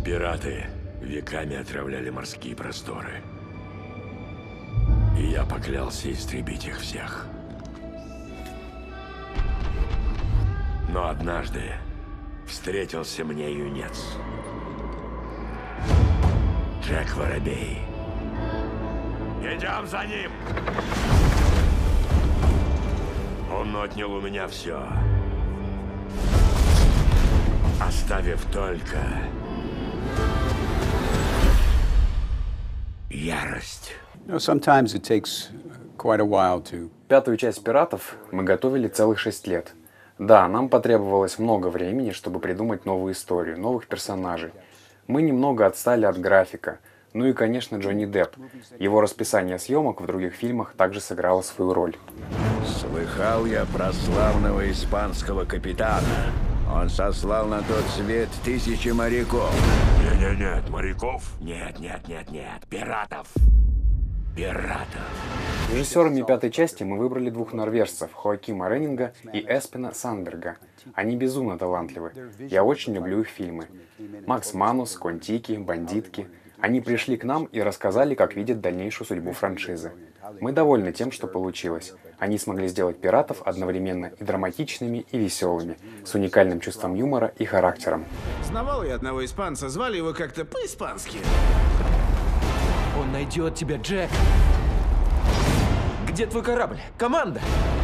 Пираты веками отравляли морские просторы. И я поклялся истребить их всех. Но однажды встретился мне юнец. Джек Воробей. Идем за ним! Он отнял у меня все, оставив только ярость. Sometimes it takes quite a while to... Пятую часть «Пиратов» мы готовили целых 6 лет. Да, нам потребовалось много времени, чтобы придумать новую историю, новых персонажей. Мы немного отстали от графика. Ну и, конечно, Джонни Депп. Его расписание съемок в других фильмах также сыграло свою роль. Слыхал я про славного испанского капитана. Он сослал на тот свет 1000 моряков. Нет, моряков? Нет, пиратов. Пиратов. Режиссерами пятой части мы выбрали двух норвежцев, Хоакима Реннинга и Эспена Сандберга. Они безумно талантливы. Я очень люблю их фильмы. Макс Манус, Кон-Тики, Бандитки. Они пришли к нам и рассказали, как видят дальнейшую судьбу франшизы. Мы довольны тем, что получилось. Они смогли сделать пиратов одновременно и драматичными, и веселыми, с уникальным чувством юмора и характером. Знавал я одного испанца, звали его как-то по-испански. Он найдет тебя, Джек. Где твой корабль? Команда?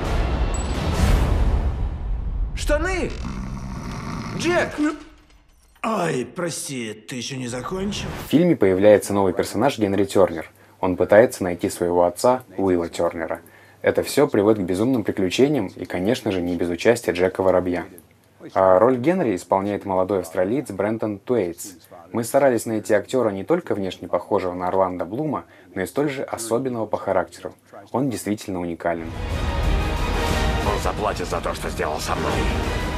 Штаны! Джек! Ой, прости, ты еще не закончил? В фильме появляется новый персонаж Генри Тернер. Он пытается найти своего отца, Уилла Тернера. Это все приводит к безумным приключениям и, конечно же, не без участия Джека Воробья. А роль Генри исполняет молодой австралиец Брентон Туэйтс. Мы старались найти актера не только внешне похожего на Орландо Блума, но и столь же особенного по характеру. Он действительно уникален. Он заплатит за то, что сделал со мной.